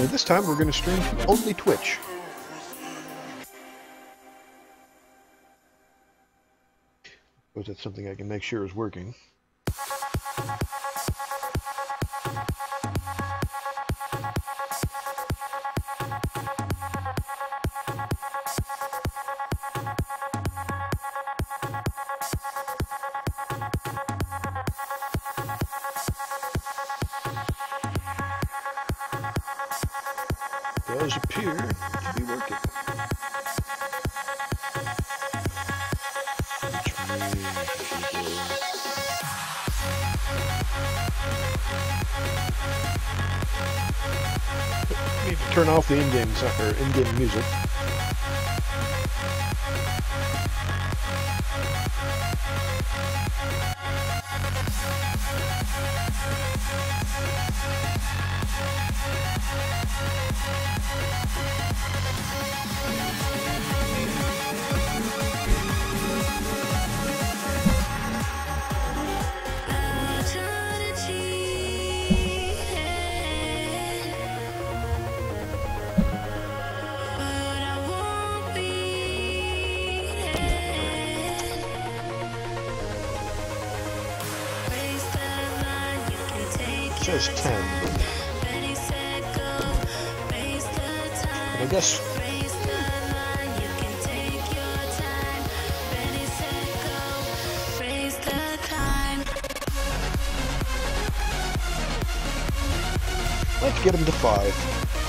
Only this time we're going to stream to only Twitch. Suppose that's something I can make sure is working. Does appear to be working. Need to turn off the in-game music. It says 10. But I guess let's get him to 5.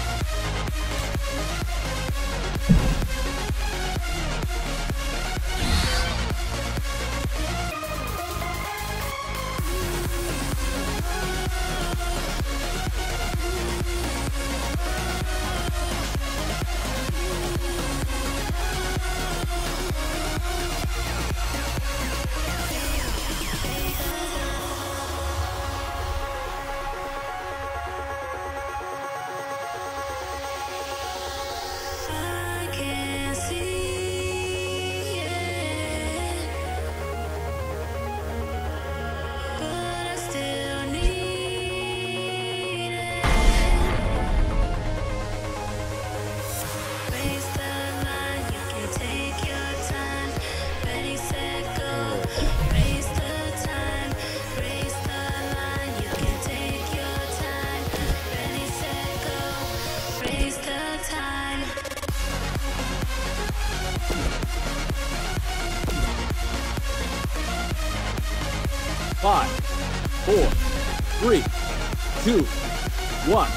Five, 4, 3, 2, 1.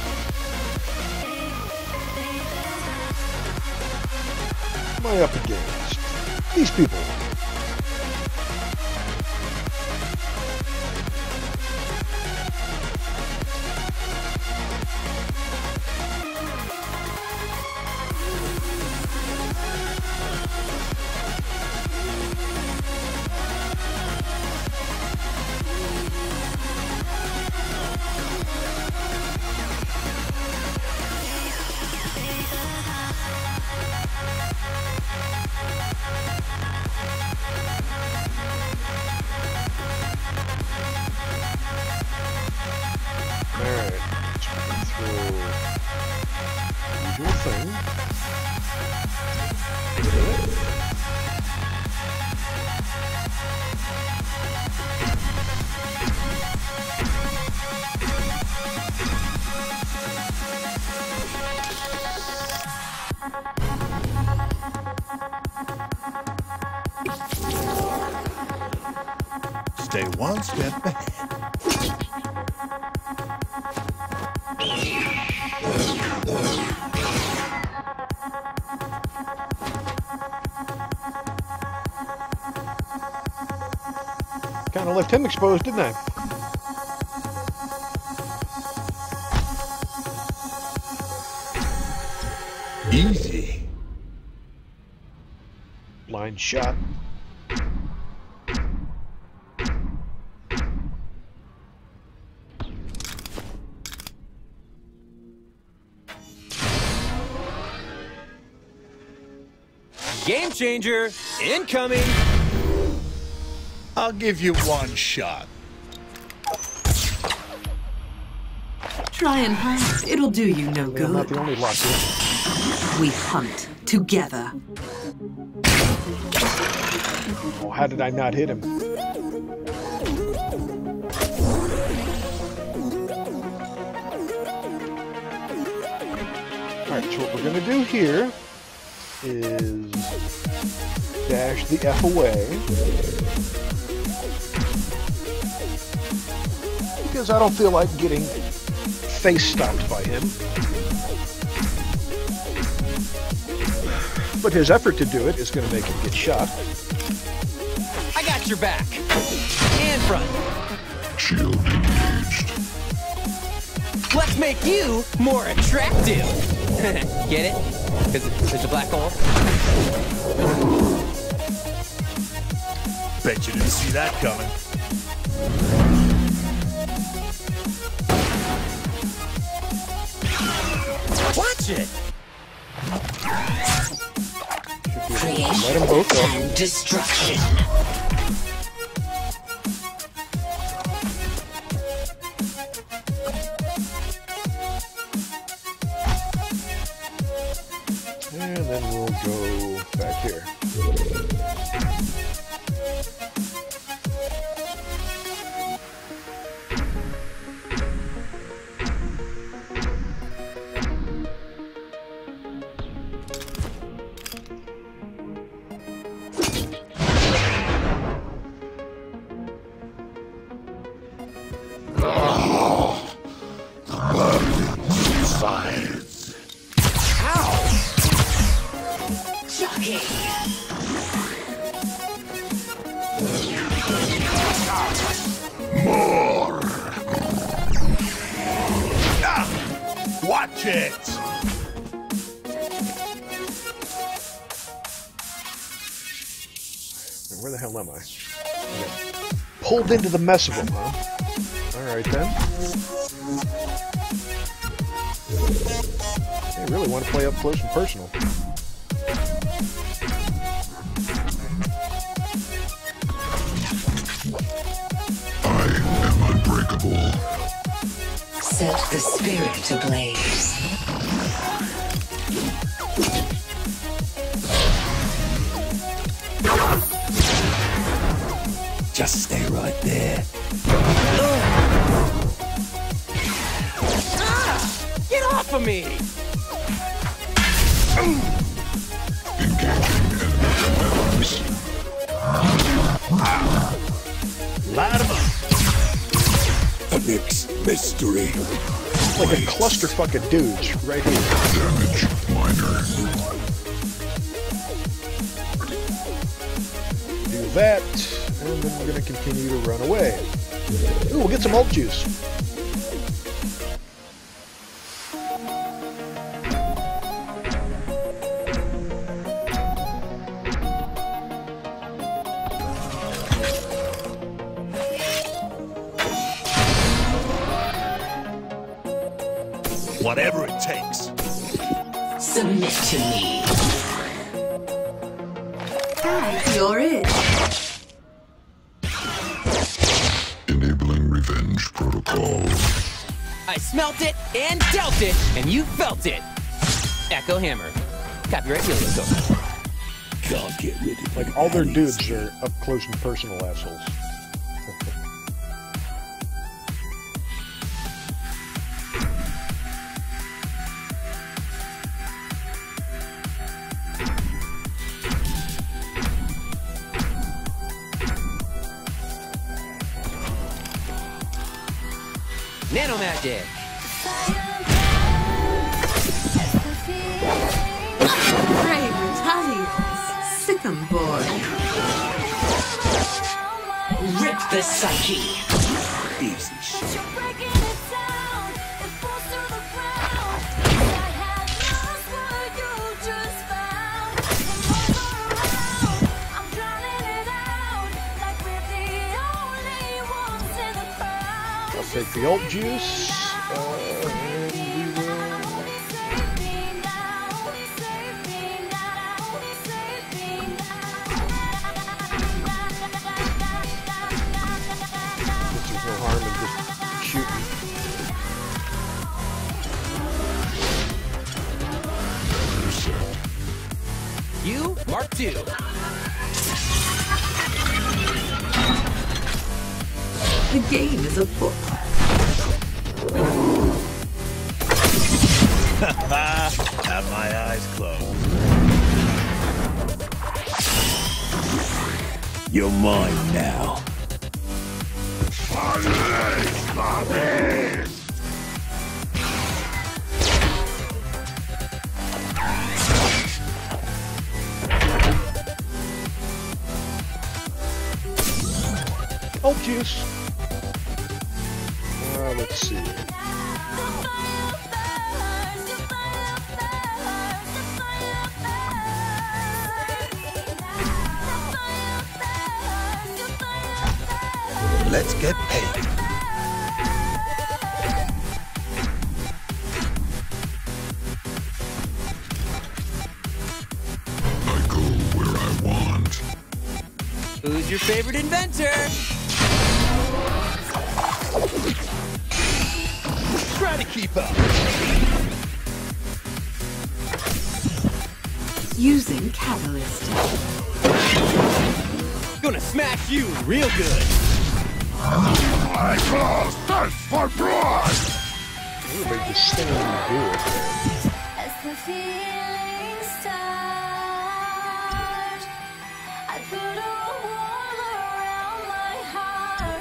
What am I up against? These people. Stay one step ahead. Kind of left him exposed, didn't I? Easy. Blind shot. Game changer incoming. I'll give you one shot. Try and hide. It'll do you no I'm not good. the only locked in. We hunt together. Oh, how did I not hit him? Alright, so what we're going to do here is dash the F away. Because I don't feel like getting face stomped by him. But his effort to do it is going to make him get shot. I got your back. And front. Shield engaged. Let's make you more attractive. Get it? Because there's a black hole. Bet you didn't see that coming. Watch it. Let them both go. Destruction. And then we'll go back here. Watch it! Where the hell am I? Okay. Pulled into the mess of them, huh? Alright then. They really want to play up close and personal. I am unbreakable. Set the spirit ablaze. Just stay right there. Get off of me. Engaging enemy enemies. Light 'em up. A mixed mystery. Like a clusterfuck of dudes right here. Damage minor. Do that, and then we're going to continue to run away. Ooh, we'll get some alt juice. Whatever it takes. Submit to me. You're it. Enabling revenge protocol. I smelt it and dealt it, and you felt it. Echo Hammer. Copyright Deal Logo. Can't get rid of Like, all their dudes are up close and personal assholes. Nano Magic. Brave retaliates. Sick'em boy. Rip the psyche. Easy shit. I'll take the alt juice, and we will... There's no harm in just shooting. do. The game is afoot. Have my eyes closed. You're mine now. Oh, juice. Let's see. Let's get paid. I go where I want. Who's your favorite inventor? Try to keep up. Using catalyst. Gonna smash you real good. I cause that's for blood! Everybody just stand and do it. As the feelings start, I put a wall around my heart,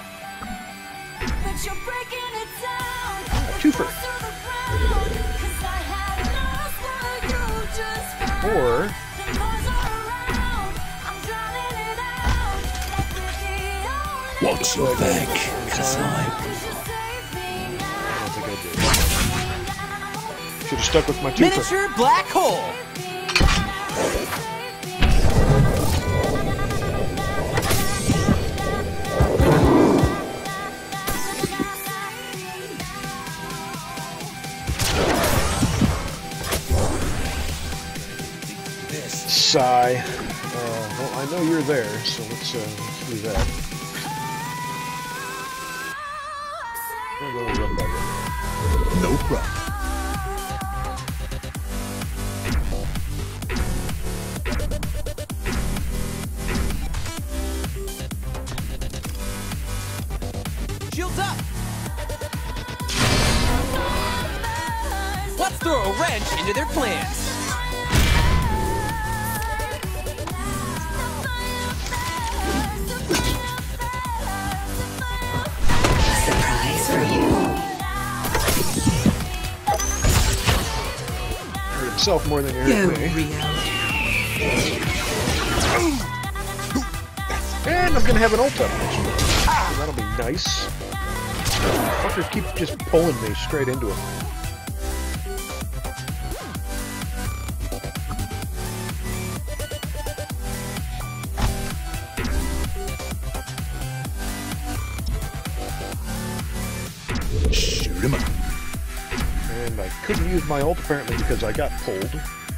but you're breaking it down. Twofer. To the ground, 'cause I had lost where you just found. Or The noise around, I'm drowning it out. Like we're the only What's your back? 'Cause I'm... ones you save me now. I don't think I did. Should have stuck with my twofer. Miniature black hole. Sigh. Well, I know you're there, so let's do that. I'm going to run back in. No problem. Shields up. Let's throw a wrench into their plans. Surprise for you. Hurt himself more than he Go, hurt me. Rio. And I'm gonna have an ult up. Ah, that'll be nice. Fucker keep just pulling me straight into him. Shoot him up. And I couldn't use my ult apparently because I got pulled.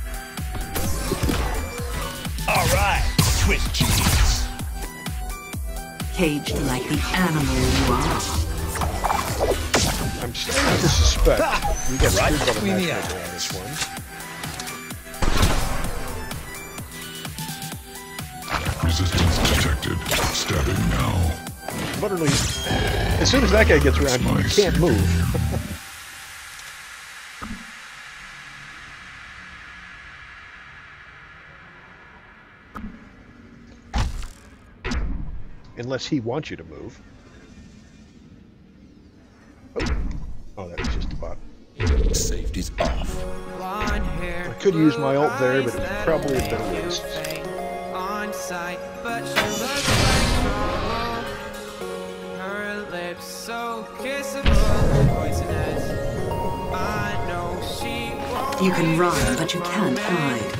All right, Swiss cheese. Caged like the animal you are. I'm starting to suspect we got Right screwed by the between the matchmaker on eyes. this one. Resistance detected. Stabbing now. Literally, as soon as that guy gets around, you Nice. can't move. Unless he wants you to move. Oh, that was just a bot. Safety's off. I could use my ult there, but it's probably a better waste. On sight, but she looks like trouble. Her lips so kissable, poisonous. I know she won't. You can run, but you can't hide.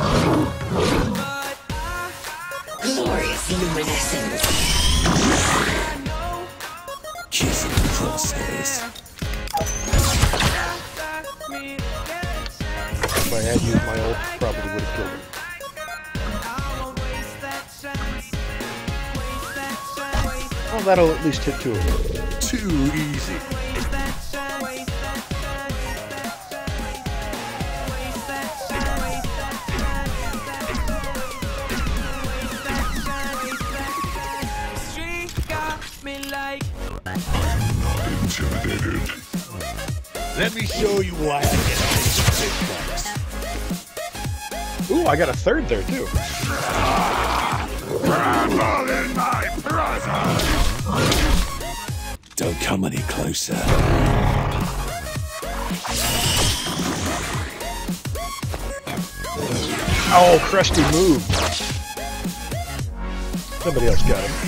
Glorious luminescence. Kissing the process. If I had used my ult, probably would have killed him. Oh, that'll at least hit two of them. Too easy. me like. I'm not intimidated. Let me show you why I get all these big bucks. Ooh, I got a third there too. Travel in my presence! Don't come any closer. Oh, Krusty moved. Somebody else got him.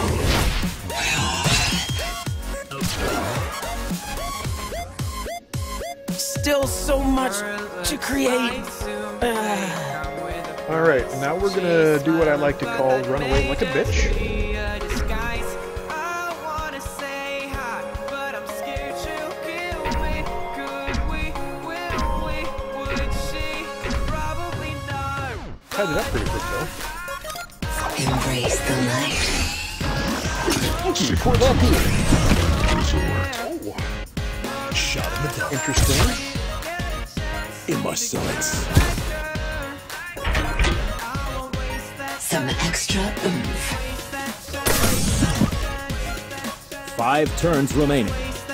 Still so much to create. Alright, now we're gonna do what I like to call run away like a bitch. I wanna say hi, but I'm scared she'll kill me. Could we, will we, would she? Probably not. Tied it up pretty quick though. Embrace the light. Before that, oh, Shot in the dark. interesting. In my sights. Some extra oomph. 5 turns remaining.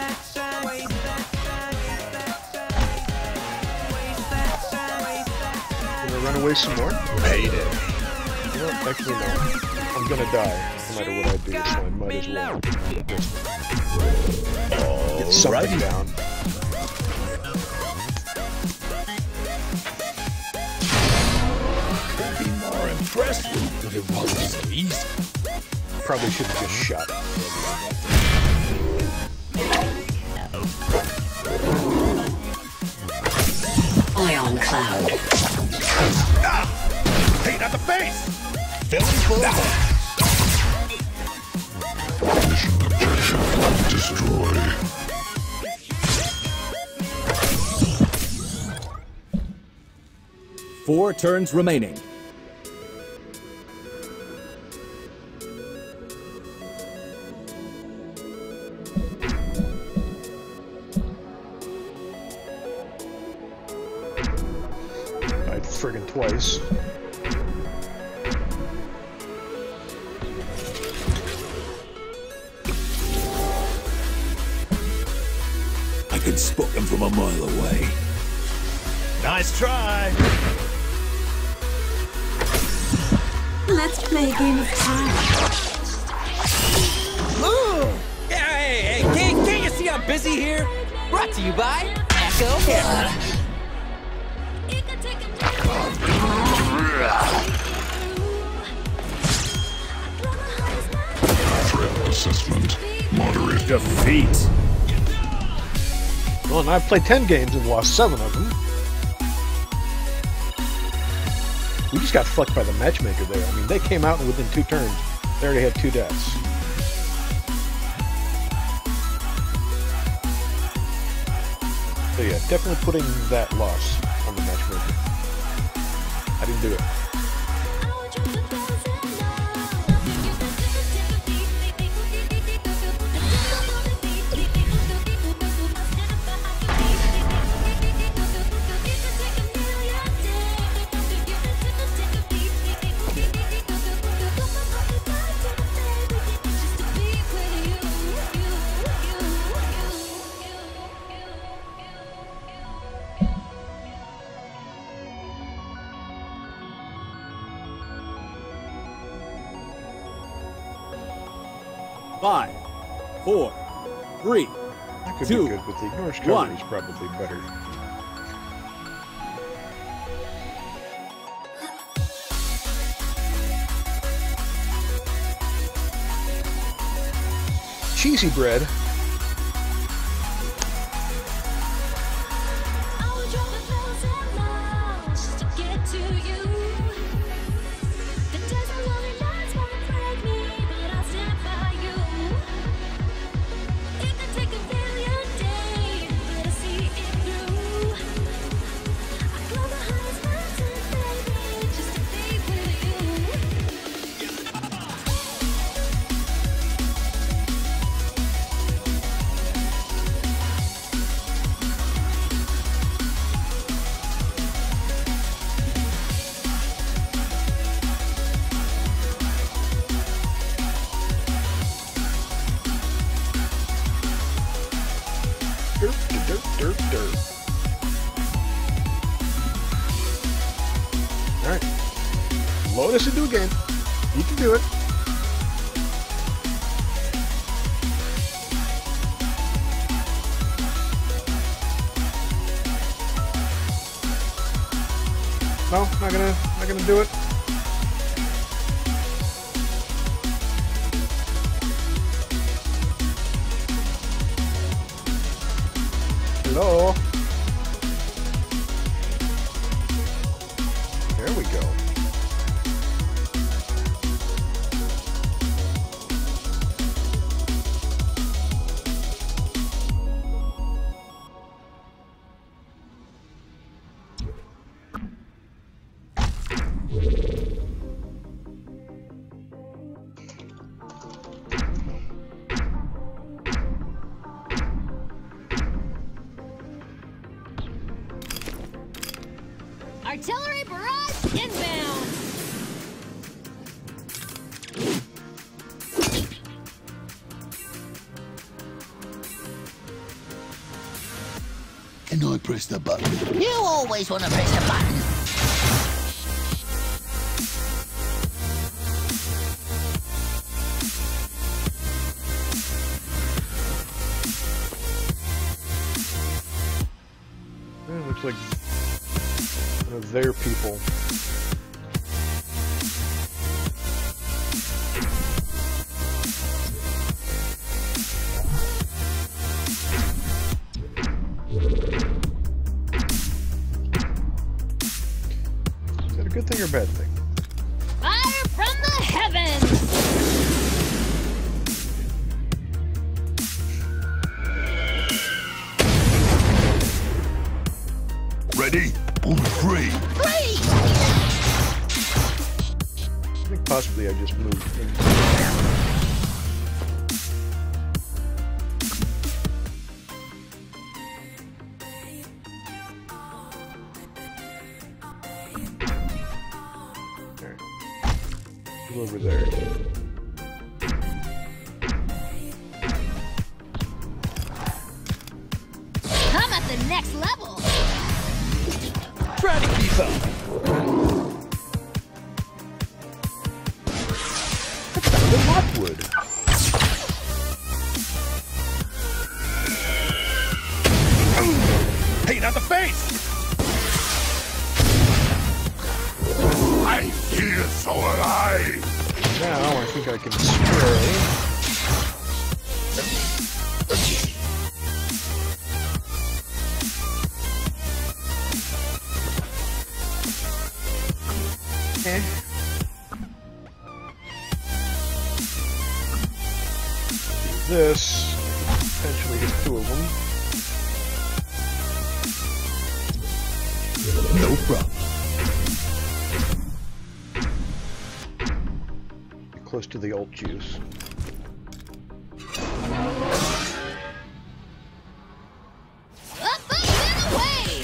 Gonna run away some more? Made it. You know, actually no. I'm gonna die no matter what I do, so I might as well get something down. I'd be more impressed if it wasn't so easy. Probably should have just shot it. Ion cloud. Hey, not the face! Filling full of Mission objective destroy. Four turns remaining. Died friggin' twice. I could spot them from a mile away. Nice try! Let's play a game of tag. Ooh! Hey, can't you see I'm busy here? Brought to you by Echo Hammer. Threat assessment moderate. Defeat! Well, and I've played 10 games and lost 7 of them. We just got fucked by the matchmaker there. I mean, they came out and within 2 turns, they already had 2 deaths. So yeah, definitely putting that loss on the matchmaker. I didn't do it. Five, 4, 3. That could 2, be good, but the ignore cover 1. is probably better. Cheesy bread. Dirt. Alright. Load us into a game. You can do it. No, not gonna do it. Hello. There we go. Artillery barrage inbound. Can I press the button? You always want to press the button. It looks like one of their people. Is that a good thing or a bad thing? Fire from the heavens. Ready? On three. Three! I think possibly I just moved in. Alright. Go over there. Come at the next level. Try to keep up. That's better than Lockwood. Hey, not the face! I feel so alive! Now I think I can spray. Do this. Potentially hit two of them. No problem. Close to the alt juice. Up and away.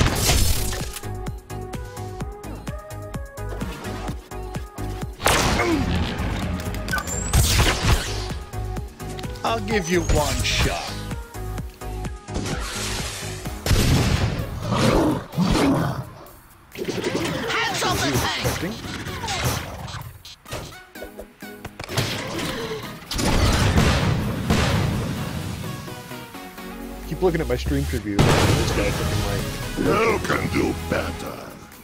I'll give you one shot. Hands on the tank! Expecting. Keep looking at my stream preview. This guy's looking like. You can do better.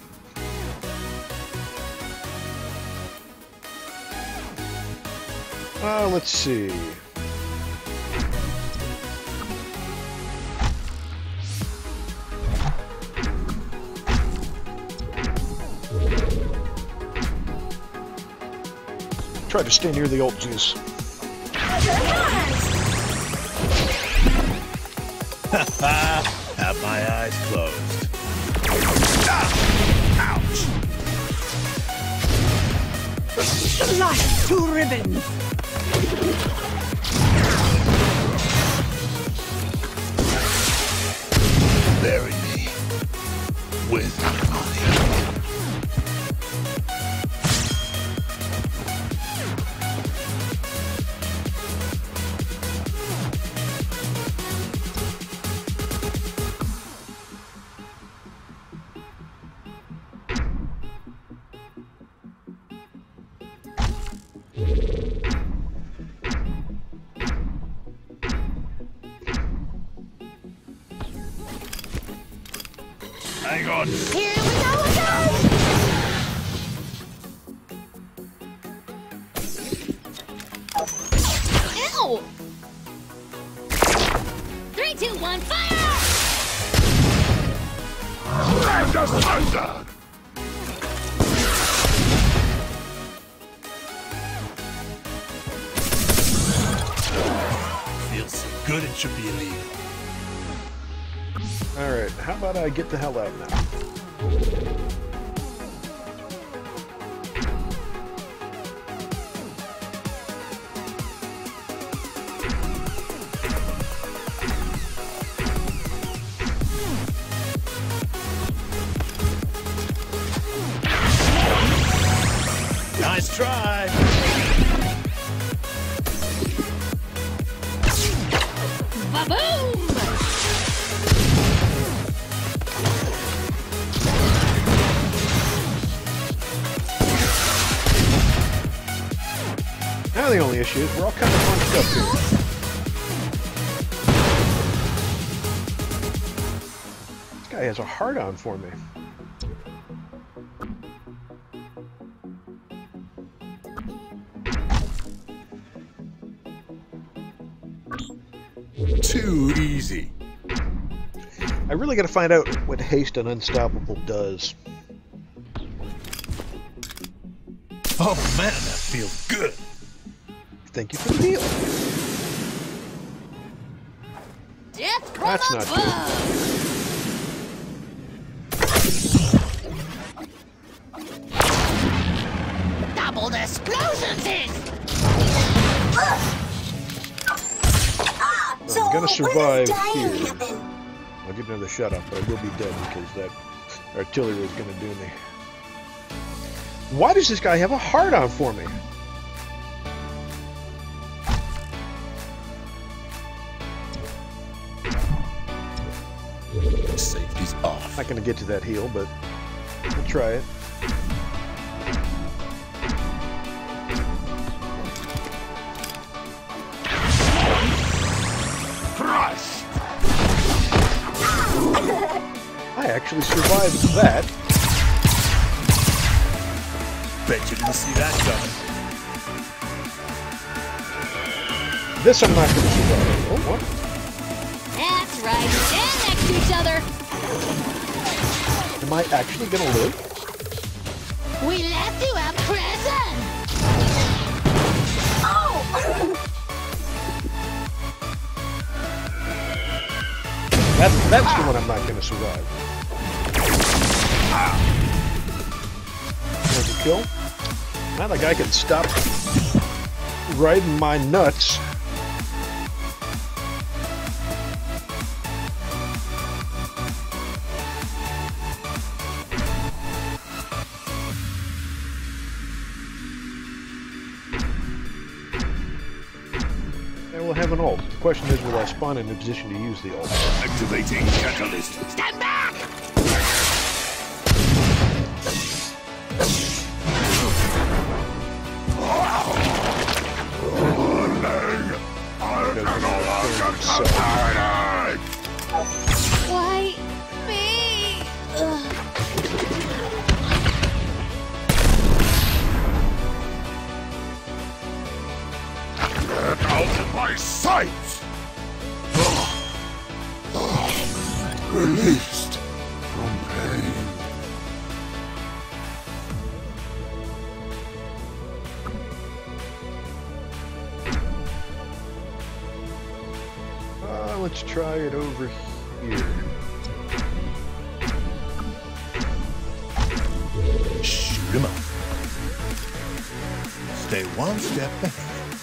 Let's see. Try to stay near the alt juice. Have my eyes closed. Ouch! Slice to ribbons. Bury me with money. Hang on. Here we go again! Ew! 3, 2, 1, fire! Land of thunder! Feels so good it should be illegal. Alright, how about I get the hell out now? Nice try. Ba-boom! Now the only issue is we're all kind of bunched up here. This guy has a hard-on for me. Too easy. I really got to find out what haste and unstoppable does. Oh man, that feels good. Thank you for the deal. Death from That's not above! Doubled explosions! I'm gonna survive here. I'll get another shot up, but I will be dead because that artillery is gonna do me. Why does this guy have a hard-on for me? Safety's off. Not gonna get to that heal, but we'll try it. I actually survived that. Bet you didn't see that coming. This I'm not gonna survive. Oh, what? That's right, stand next to each other! Am I actually gonna live? We left you a present! That's the one I'm not gonna survive. There's a kill. Now the guy can stop riding my nuts. And we'll have an ult. The question is, will I spawn in a position to use the ult? Activating catalyst. Stand back! Why me? Get out of my sight! Released from pain. Let's try it over here. Shoot him up. Stay one step ahead.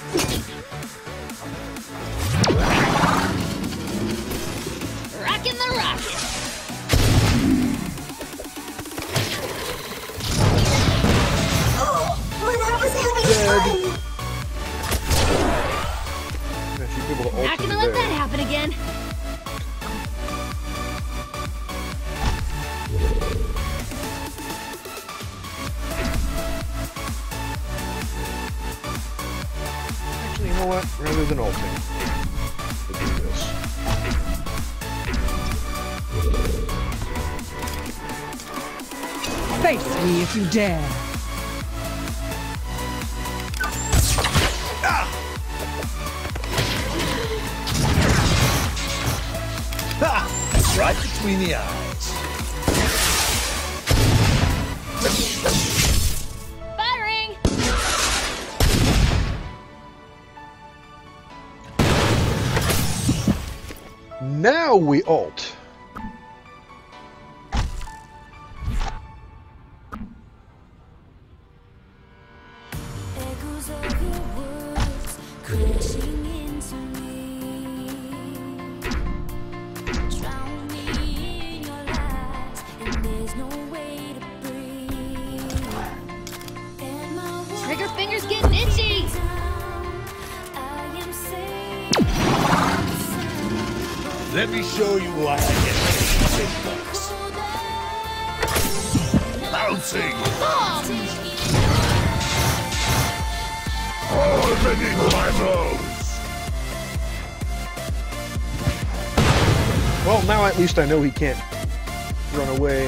Rockin' the rocket! Dead. I should be able to ult Not him gonna let there. that happen again. Actually, you know what? Rather than ulting, we'll do this. Face me if you dare. Ha! Right between the eyes. Firing! Now we ult. Echoes of your words crashing into me. Drown me in your lies, and there's no way to breathe. And my Trigger fingers getting itchy! I am safe. Let me show you why I get paid big bucks. Bouncing! All beneath my blows. Well, now at least I know he can't run away.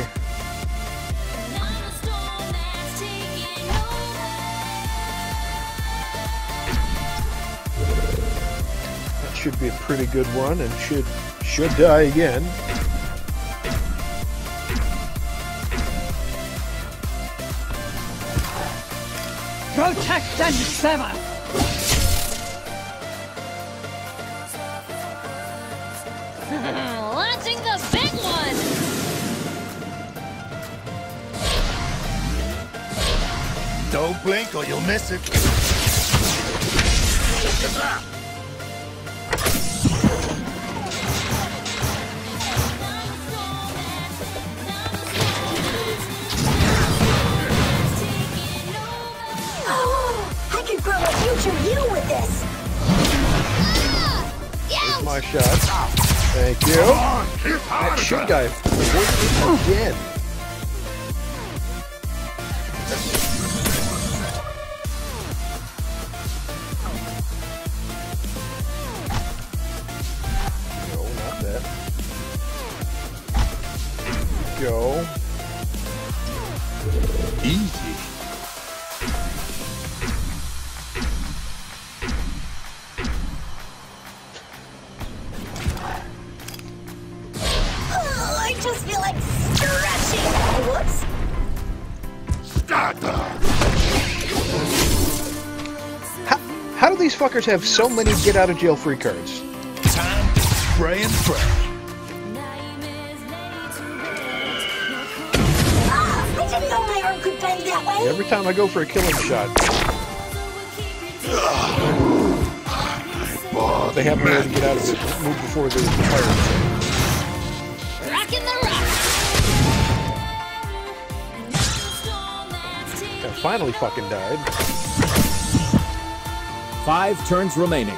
That should be a pretty good one, and should die again. Protect and sever! Launching the big one! Don't blink or you'll miss it. I could grow a future you with this. Here's my shot. Thank you. That shit guy avoided it again. No, not that. Go. Easy. Oh, I just feel like stretching. Whoops. How do these fuckers have so many get out of jail free cards? Time to spray and pray. Ah, I didn't know my arm could bend that way. Every time I go for a killing shot, they have me to get out of it, move before the fire. Rockin' the rock! And finally fucking died. 5 turns remaining.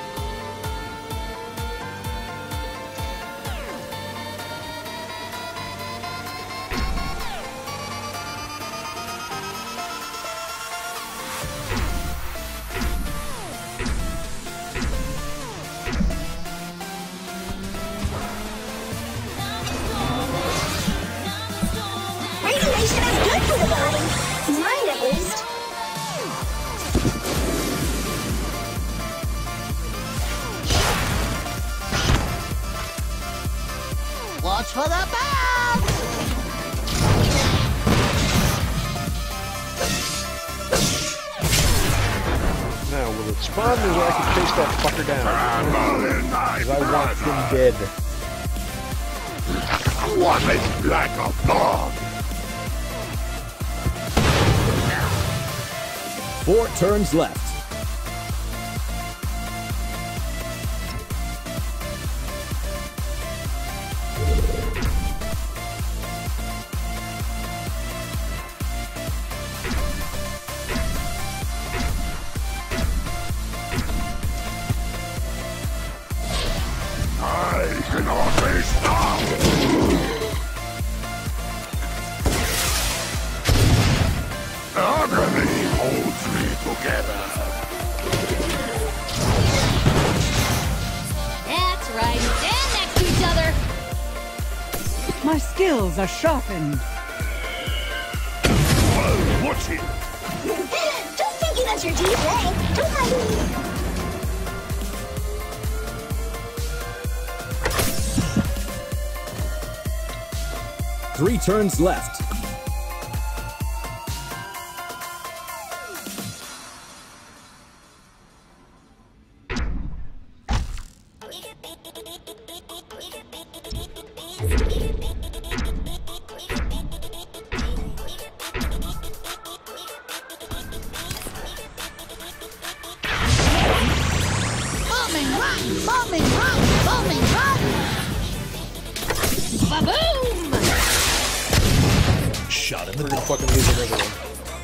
Radiation is good for the body. Mine, at least. Watch for the bounce! Now, will it spawn me where I can chase that fucker down? Because I want him dead. One is like a dog. 4 turns left. I can always stop. Agony holds me together. That's right, stand next to each other! My skills are sharpened. Watch it. Just thinking that's your DJ. Don't mind me. 3 turns left. Shot in the We're gonna fucking lose another one.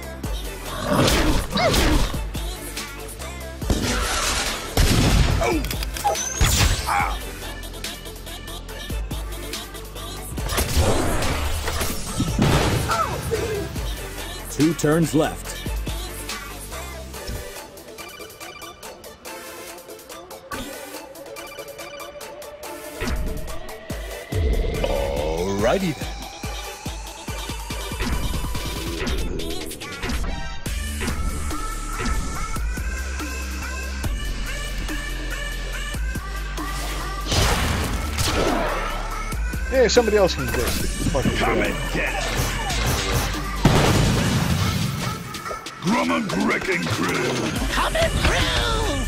Two turns left. Alrighty then. Hey, somebody else can do this. Fucking Come and get it. Grumman's wrecking crew. Coming through!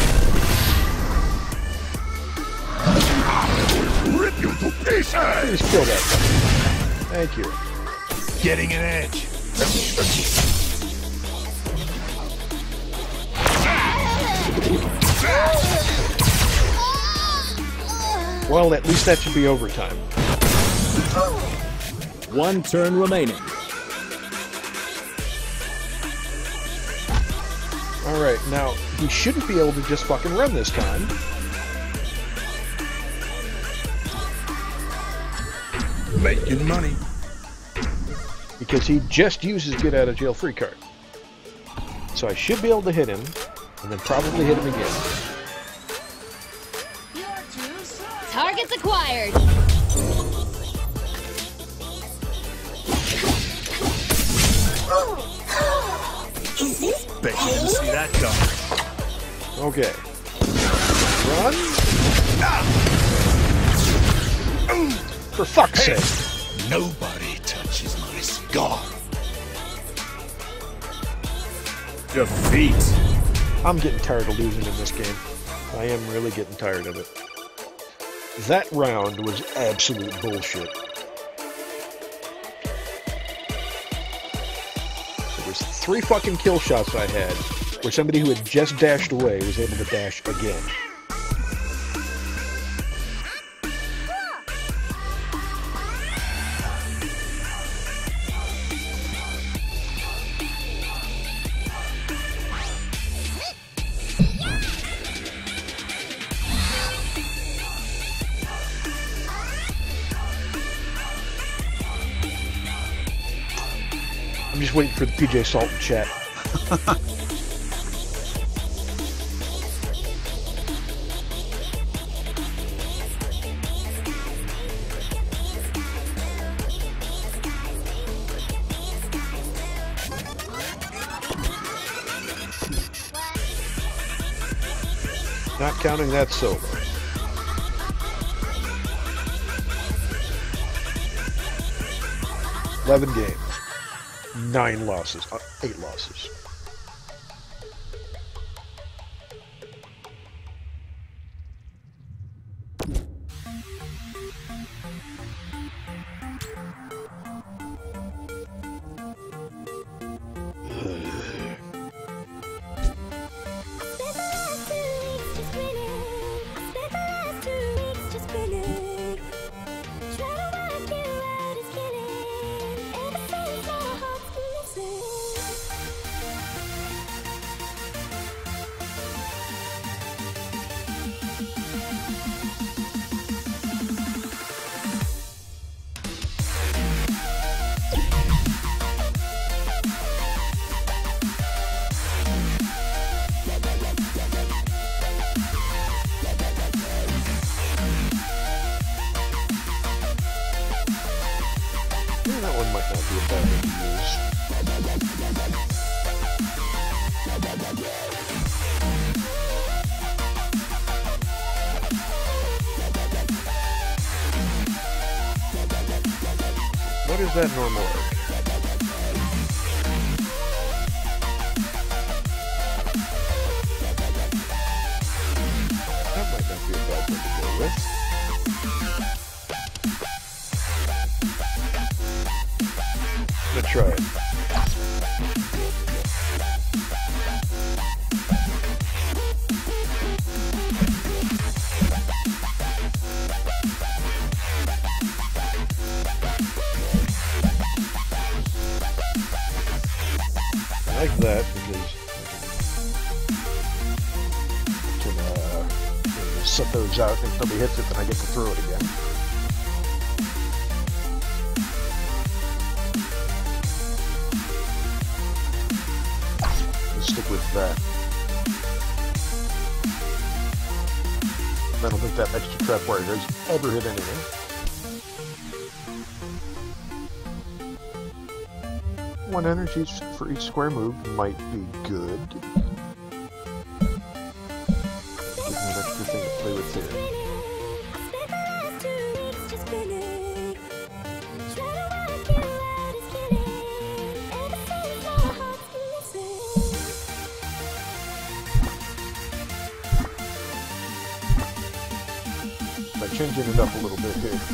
Rip you to pieces. Please kill that guy. Thank you. Getting an edge. Well, at least that should be overtime. 1 turn remaining. Alright, now, he shouldn't be able to just fucking run this time. Making money. Because he just used his get out of jail free card. So I should be able to hit him, and then probably hit him again. Targets acquired. Is this Bet you didn't see that coming. Okay. Run. For fuck's sake. Nobody touches my cigar. Defeat. I'm getting tired of losing in this game. I am really getting tired of it. That round was absolute bullshit. There was 3 fucking kill shots I had where somebody who had just dashed away was able to dash again. I'm just waiting for the PJ Salton chat. Not counting that solo. $11 games. 9 losses. 8 losses. is that normal arc? That might not be a bad thing to go with. I'm gonna try it. Like that because I can set those out. If nobody hits it, then I get to throw it again. Let's stick with that. I don't think that extra trap wire does ever hit anything. One energy for each square move might be good. Give me an extra thing to play with here. By changing it up a little bit here.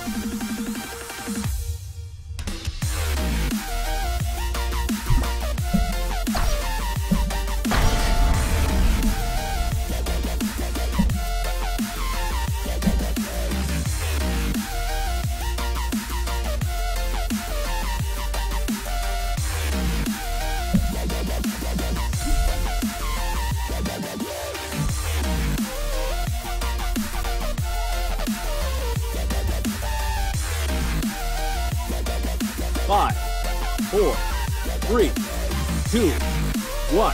Five, 4, 3, 2, 1.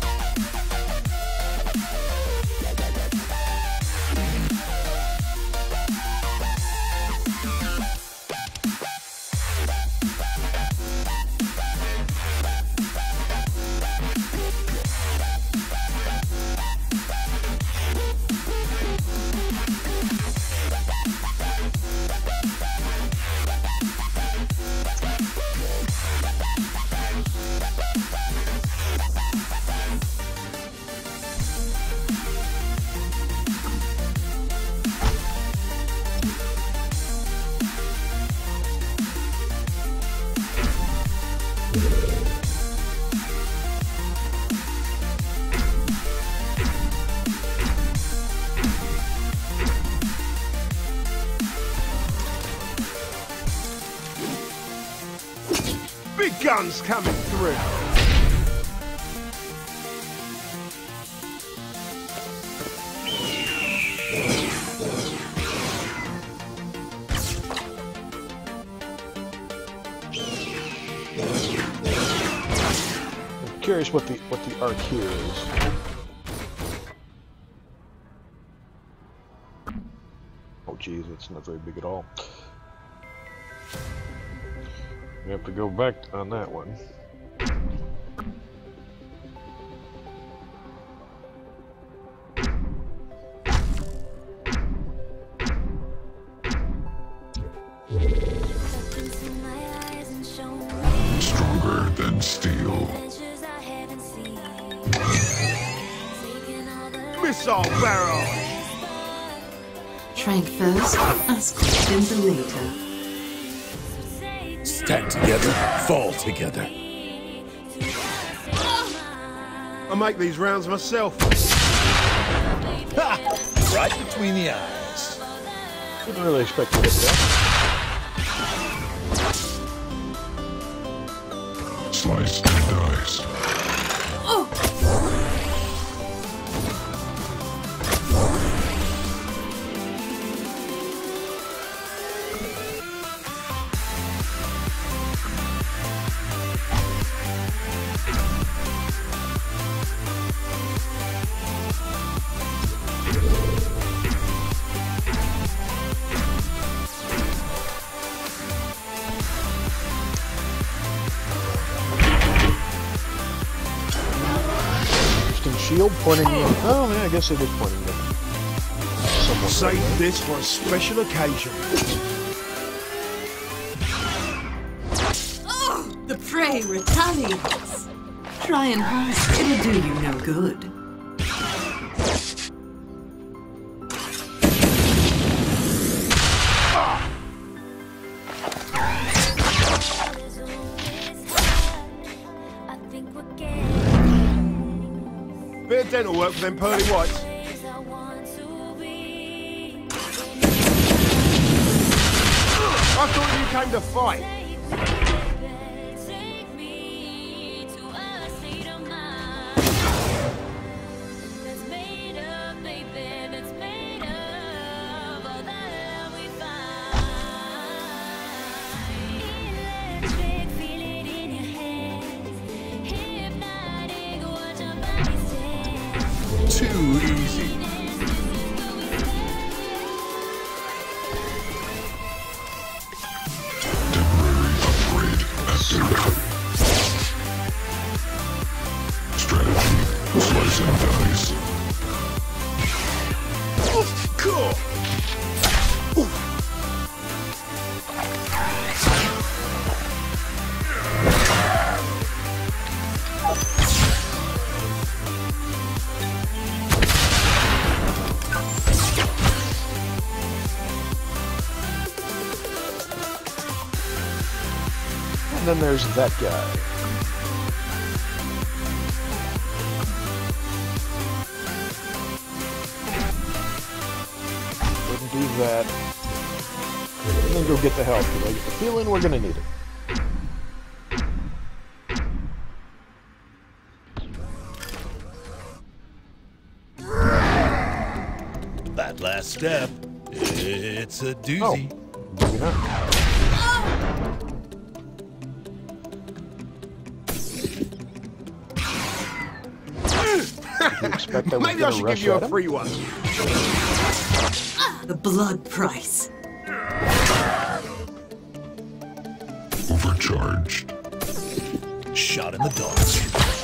Big guns coming through. I'm curious what the arc here is. Oh geez, it's not very big at all. We have to go back on that one. Stronger than steel. Missile barrel! Shrank first, ask questions later. Stand together, fall together. I make these rounds myself. Ha! Right between the eyes. Didn't really expect to hit that. Slice and dice. Shield pointing. Oh, yeah, I guess it is pointing. Save this for a special occasion. prey retaliates. Try and hide. It'll do you no good. Bit of dental work for them pearly whites. I thought you came to fight. Too easy. Temporary upgrade activated. Strategy, slice and dice. Cool. And then there's that guy. Wouldn't do that. And then go get the help, because I get the feeling we're gonna need it. That last step, it's a doozy. Oh, maybe not. Maybe I should give you a free one. The blood price. Overcharged. Shot in the dark.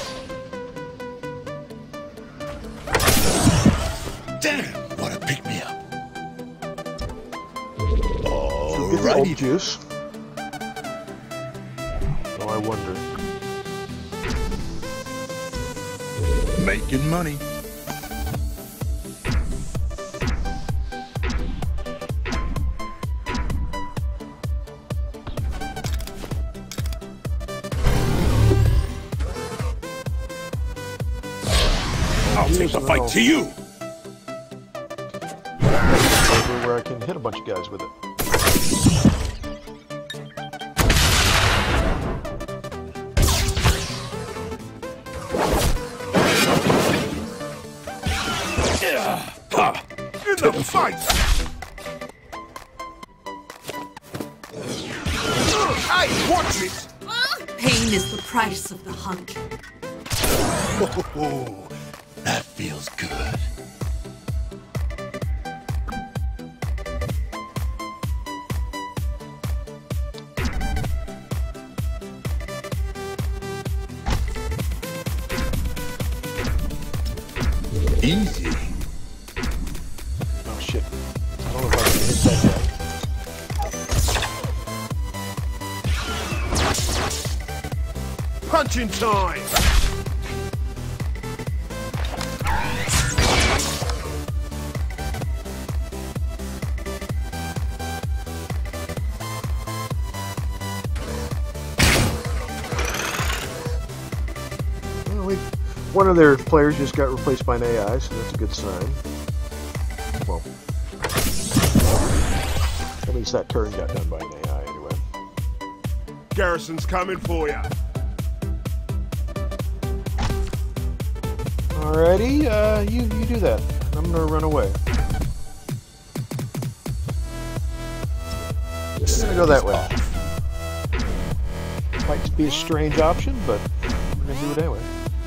Damn, what a pick me up. Alrighty. Juice. Oh, I wonder. Making money. I'll take the fight to you. Where I can hit a bunch of guys with it. In the fight! Hey, watch it! Pain is the price of the hunt. Oh, that feels good. Easy. Oh shit. I don't know if I can hit that guy. Punching time! Well, one of their players just got replaced by an AI, so that's a good sign. Well, at least that turn got done by an AI anyway. Garrison's coming for you. Alrighty, you do that. I'm gonna run away. I'm gonna go that way. Might be a strange option, but we're gonna do it anyway.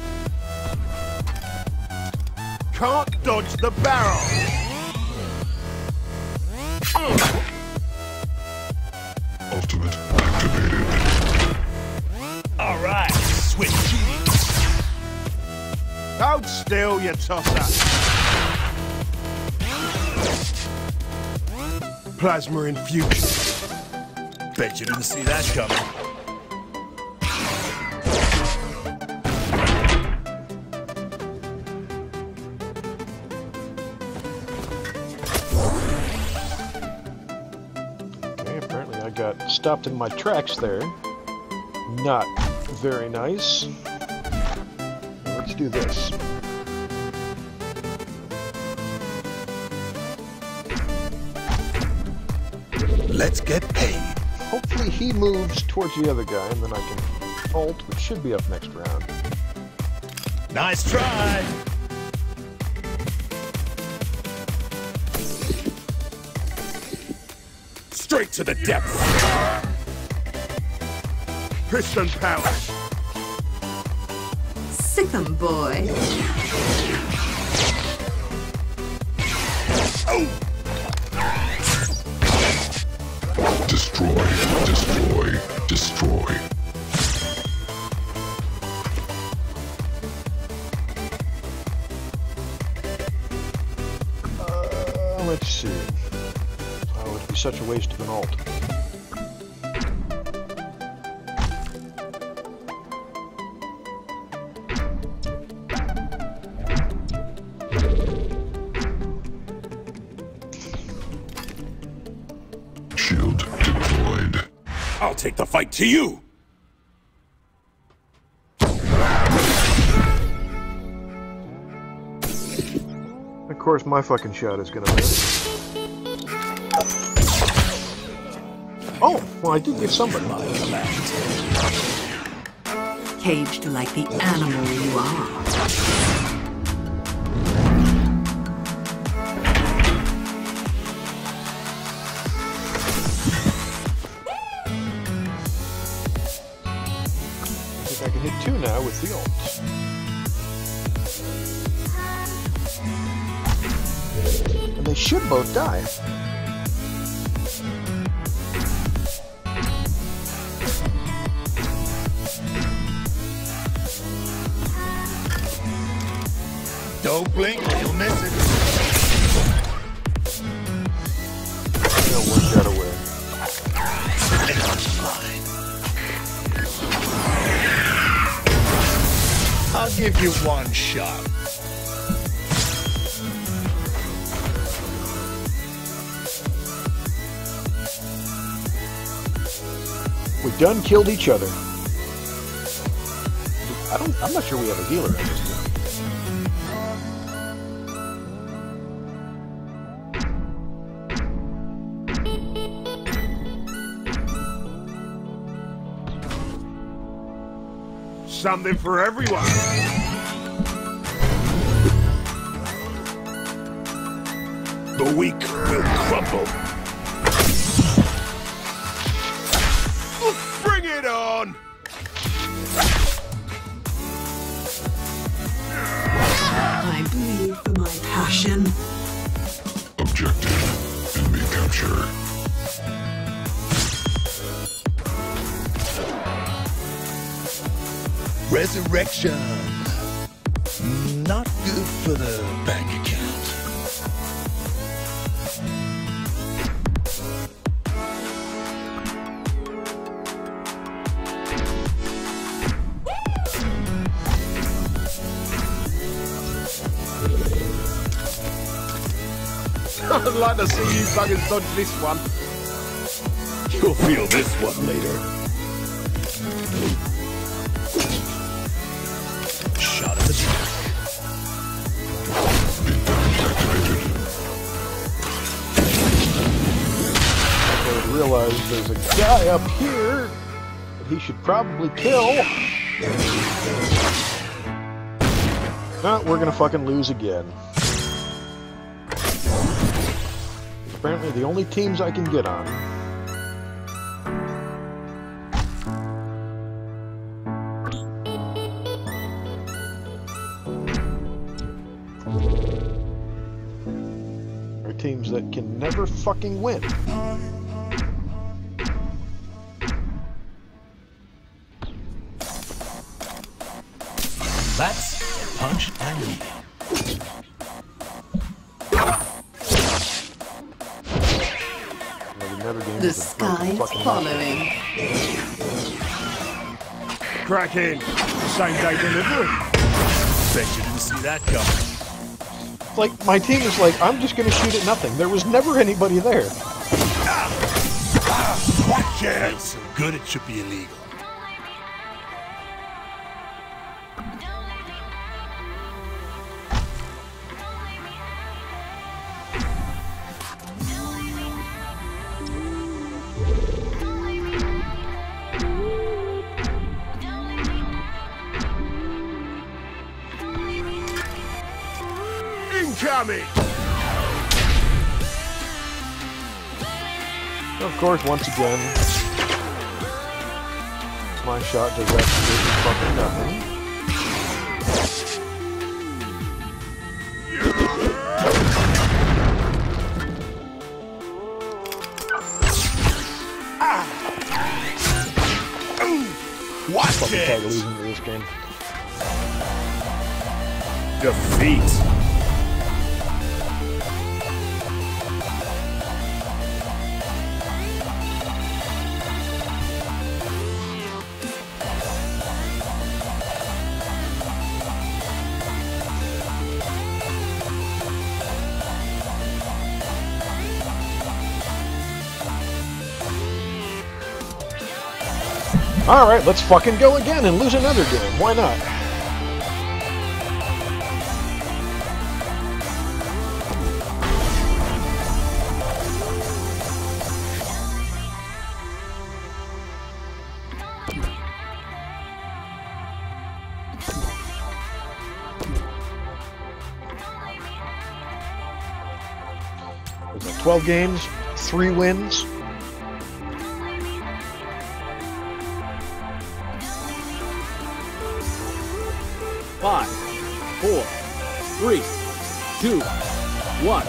Can't dodge the barrel! Ultimate activated. Alright, switch keys. Hold still, you tosser. Plasma infusion. Bet you didn't see that coming. got stopped in my tracks there. Not very nice. Let's do this. Let's get paid. Hopefully he moves towards the other guy, and then I can ult, which should be up next round. Nice try. Straight to the depths. Piston power. Sick 'em, boy. Oh! Destroy, destroy, destroy. Let's see. Oh, it'd be such a waste of an ult. Shield deployed. I'll take the fight to you. Of course, my fucking shot is gonna miss. Oh, well, I did get somebody. Caged like the animal you are. I think I can hit 2 now with the ult. And they should both die. Don't blink, you'll miss it. No, one shot away. I'll give you one shot. We done killed each other. I'm not sure we have a healer in this game. Something for everyone. The weak will crumble. Bring it on! I bleed for my passion. Objective, enemy capture. Resurrection. Not good for the bank account. I'd like to see you buggers dodge this one. You'll feel this one later. Shot in the back. I realize there's a guy up here that he should probably kill. No, we're gonna fucking lose again. Apparently the only teams I can get on. Are teams that can never fucking win. That's punch and lead. The sky's following. Crack in. Same day delivery. Bet you didn't see that coming. Like, my team is like, I'm just gonna shoot at nothing. There was never anybody there. Feels so good it should be illegal. Incoming! Of course, once again, my shot does absolutely fucking nothing. Watch Fucking it! tired of losing to this game. Defeat. Alright, let's fucking go again and lose another game. Why not? Was that 12 games? 3 wins? Five, 4, 3, 2, 1.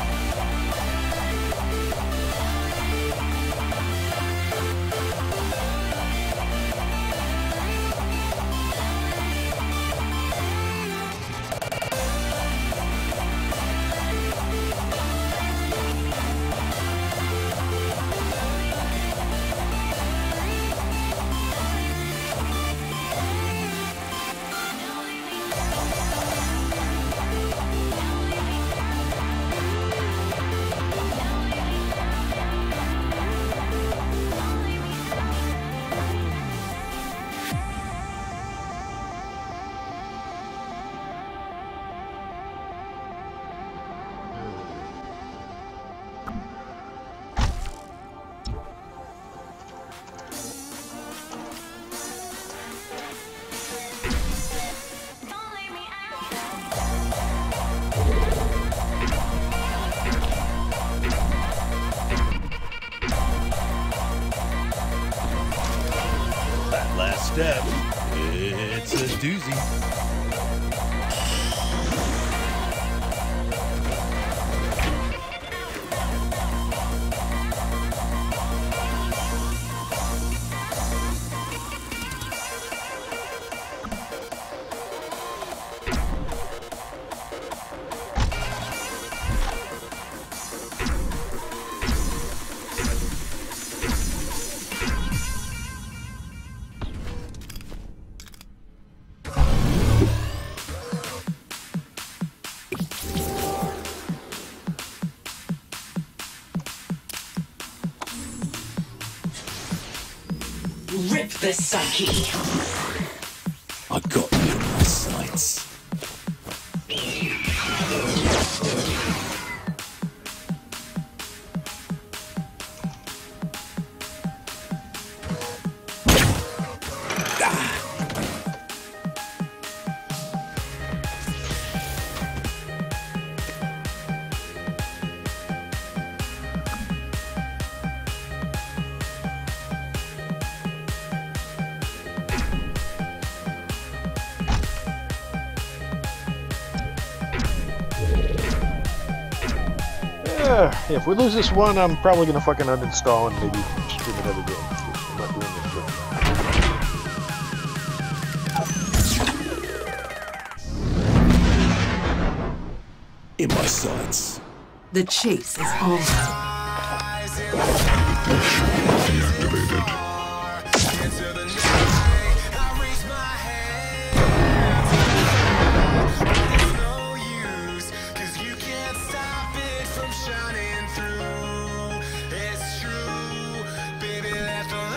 Last step. It's a doozy. Rip the psyche. I got you in my sights. Yeah, if we lose this one, I'm probably gonna fucking uninstall and maybe stream another game. I'm not doing this In my sights. The chase is over. Deactivated. Shining through, it's true, baby, let the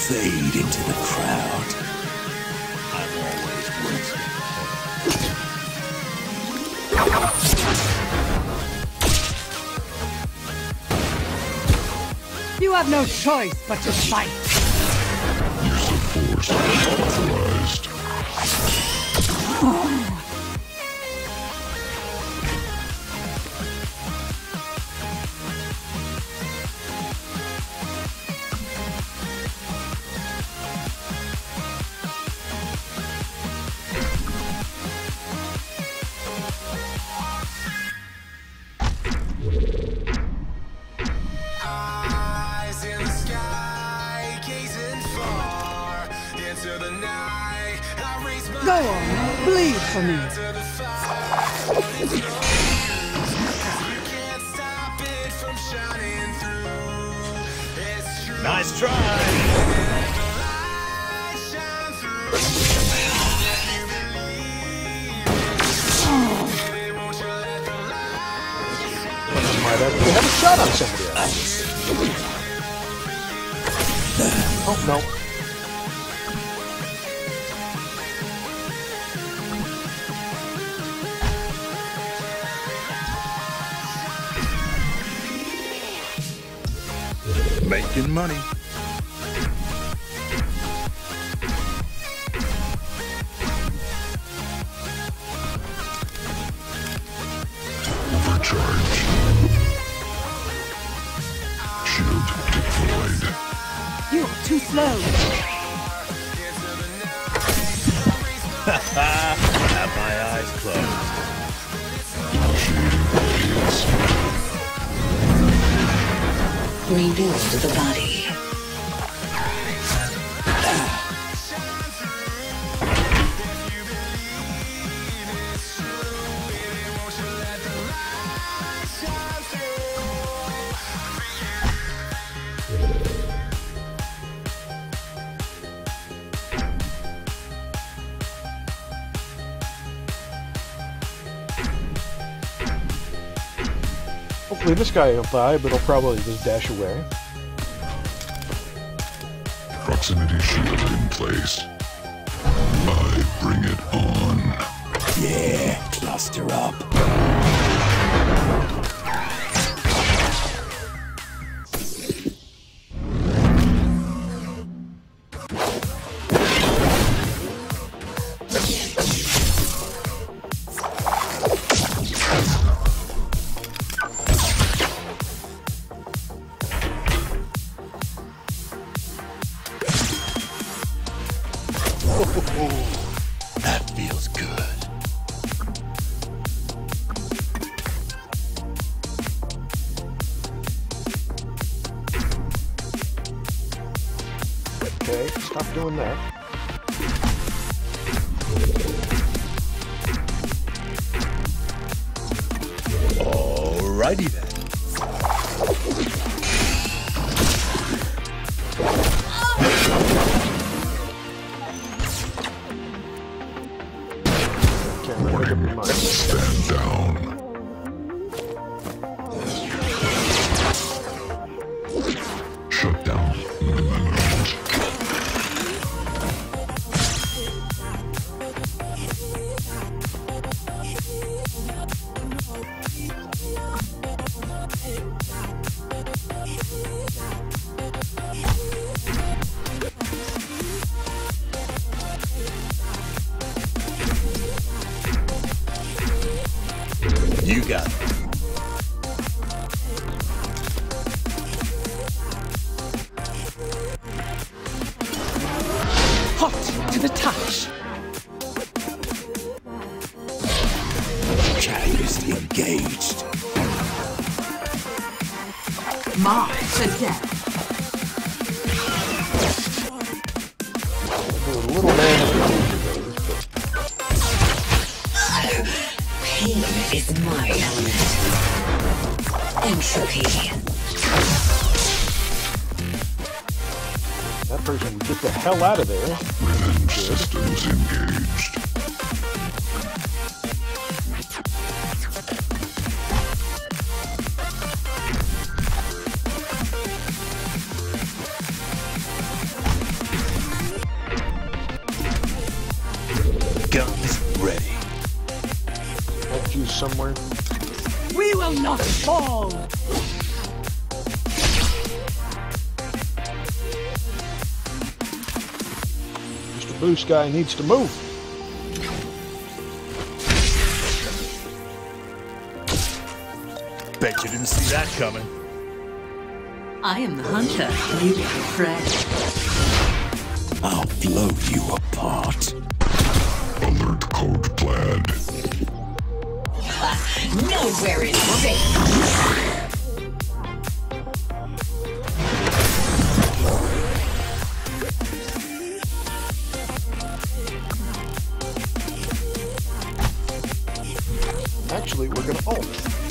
fade into the crowd. I'm always working. You have no choice but to fight. Use of force authorized. Go on, bleed for me. Nice try! Might actually have a shot on somebody else. Oh, no. Making money. Overcharge. Shield deployed. You are too slow. Have my eyes closed. Rebuild the body. Hopefully this guy will die, but he'll probably just dash away. Proximity shield in place. I bring it on. Yeah, cluster up. That feels good. Okay, stop doing that. Alrighty then. Warning. Stand down. Shut down imminent. You got it. Hot to the touch. Catalyst engaged. Mark the death. The little man. Pain is my element. Entropy. That person would get the hell out of there. Revenge systems engaged. We will not fall! Mr. Boost guy needs to move. Bet you didn't see that coming. I am the hunter, you are the prey. I'll blow you apart. Alert code plaid. Nowhere is safe. Actually, we're gonna ult.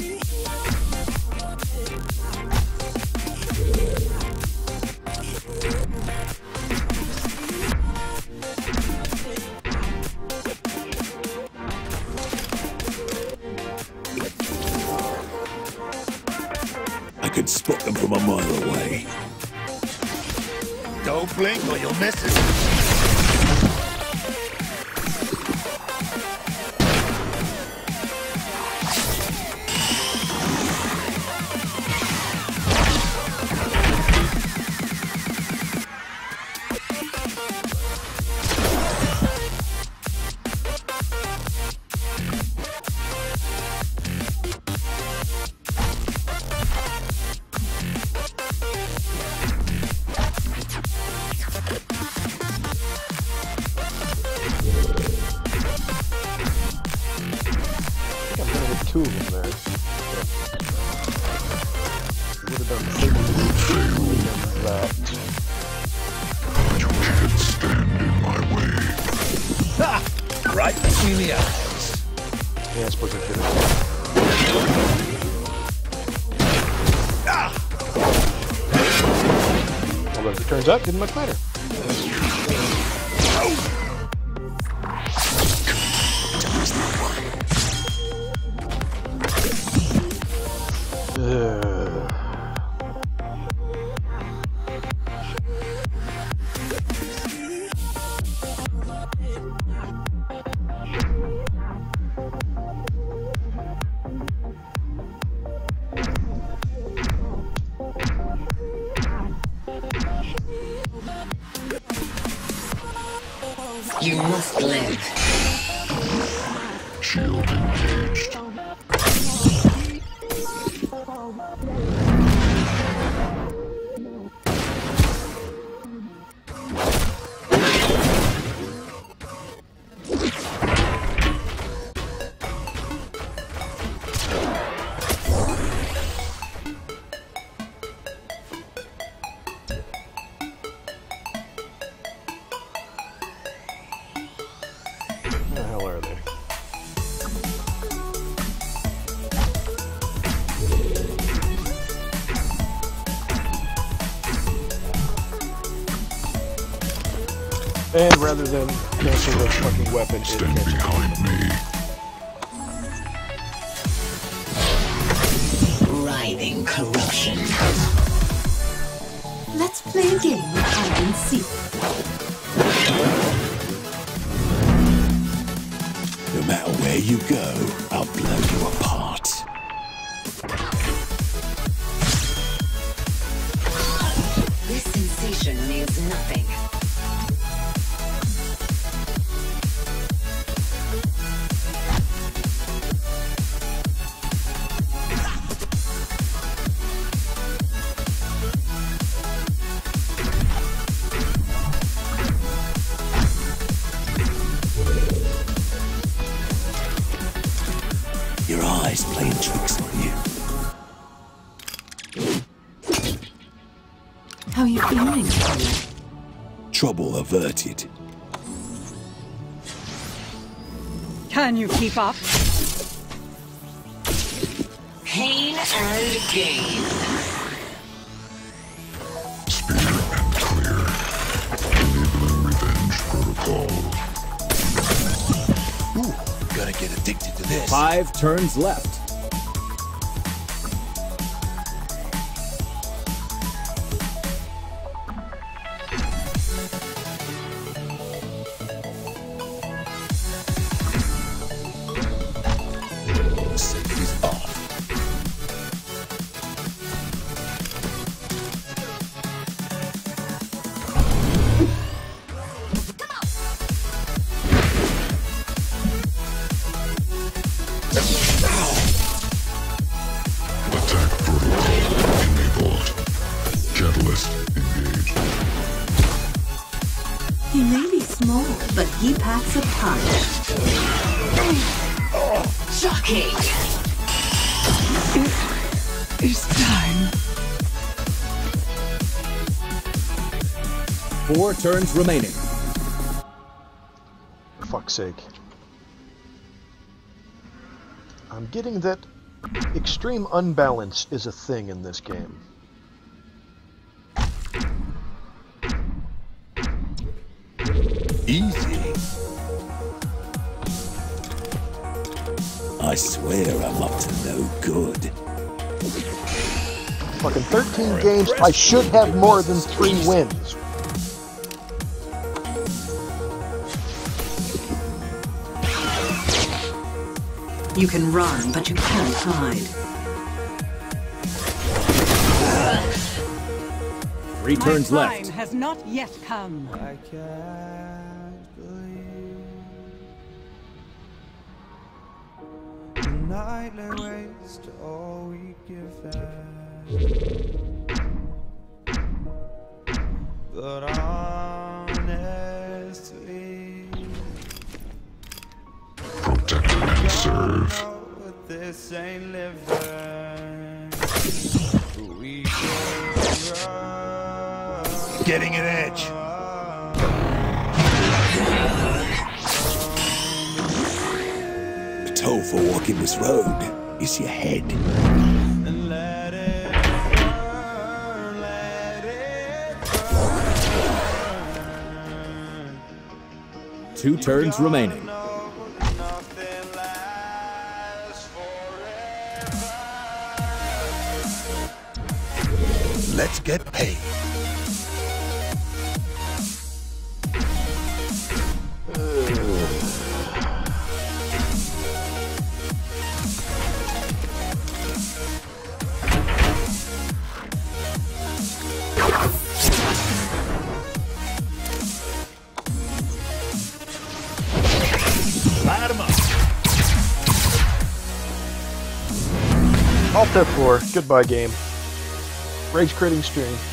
I could spot them from a mile away. Don't blink or you'll miss it. Two of them there. Would have done that. You can't stand in my way. Ha! Right between the eyes. Yeah, I suppose I could have. Ah! Although, as it turns out, didn't much matter. You must live. Shield engaged. Where the hell are they? And rather than cancel the fucking weapon, it Stand cancels. behind me. Writhing corruption. Let's play a game of hide and seek. No matter where you go, I'll blow you apart. This sensation means nothing. Your eyes playing tricks on you. How are you feeling? Trouble averted. Can you keep up? Pain and gain. Spear and clear. Enabling revenge protocol. Ooh, gotta get addicted to this. 5 turns left. Safety's off. Attack protocol enabled. Catalyst engaged. He may be small, but he packs a punch. Shocking! It's time. 4 turns remaining. For fuck's sake. I'm getting that extreme unbalance is a thing in this game. Easy. I swear I'm up to no good. Fucking 13 games, I should have more than 3 wins. You can run, but you can't hide. 3 turns My left. time has not yet come. I can't believe the nightly waste all we given. But honestly, Protect and serve. this ain't living. We Getting an edge. The toll for walking this road is your head. and let it burn, let it burn. 2 turns remaining. Nothing lasts forever. Let's get paid. Light 'em up. Alt F4, goodbye game. Rage quitting stream.